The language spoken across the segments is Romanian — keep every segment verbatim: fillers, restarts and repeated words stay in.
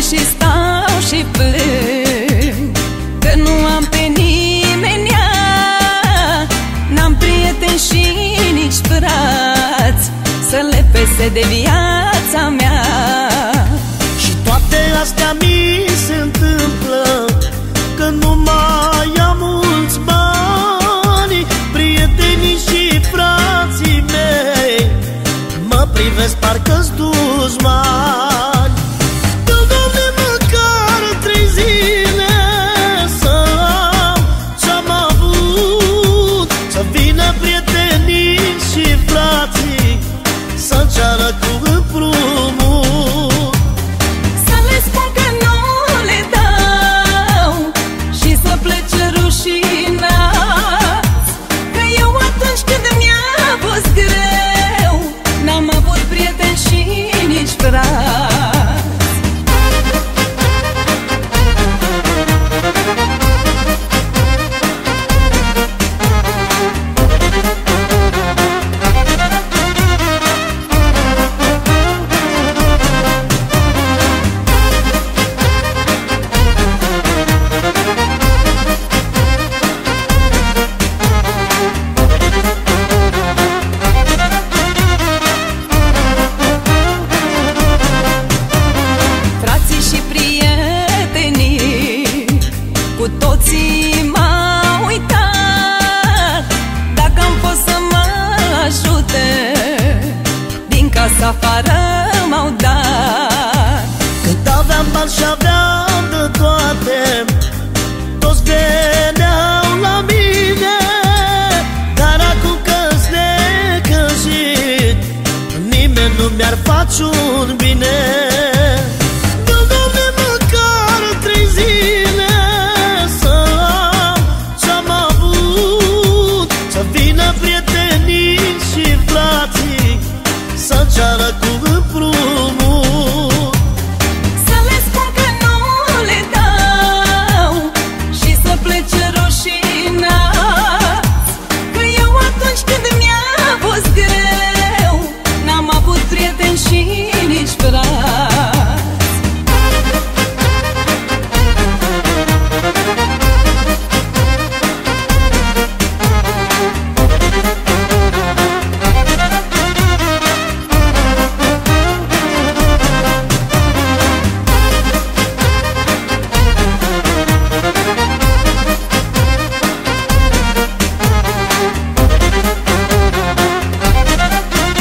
și stau și plâng că nu am pe nimenea, n-am prieteni și nici frați să le pese de viața mea. Și toate astea mi se întâmplă că nu mai am mulți bani. Prietenii și frații mei mă privesc parcă-s dușmani. Dă, Doamne, măcar trei zile să am ce-am avut, să vină prietenii și frații să-mi ceară cu împrumut. Să le spun că nu le dau și să plece rușinați, că eu atunci când mi-a fost greu n-am avut prieteni și nici frați. Cu toții m-au uitat, dacă am fost să mă ajute, din casa afară m-au dat. Când aveam bani și aveam de toate, toți veneau la mine, dar acum că-s necăjit, nimeni nu mi-ar face un bine. Dă, Doamne, măcar trei zile să am ce-am avut, să vină prietenii și frații să-mi ceară cu împrumut. Să le spun că nu le dau și să plece rușinați, că eu atunci când mi-a fost greu n-am avut prieteni și nici frați.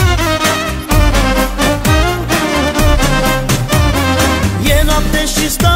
Și stau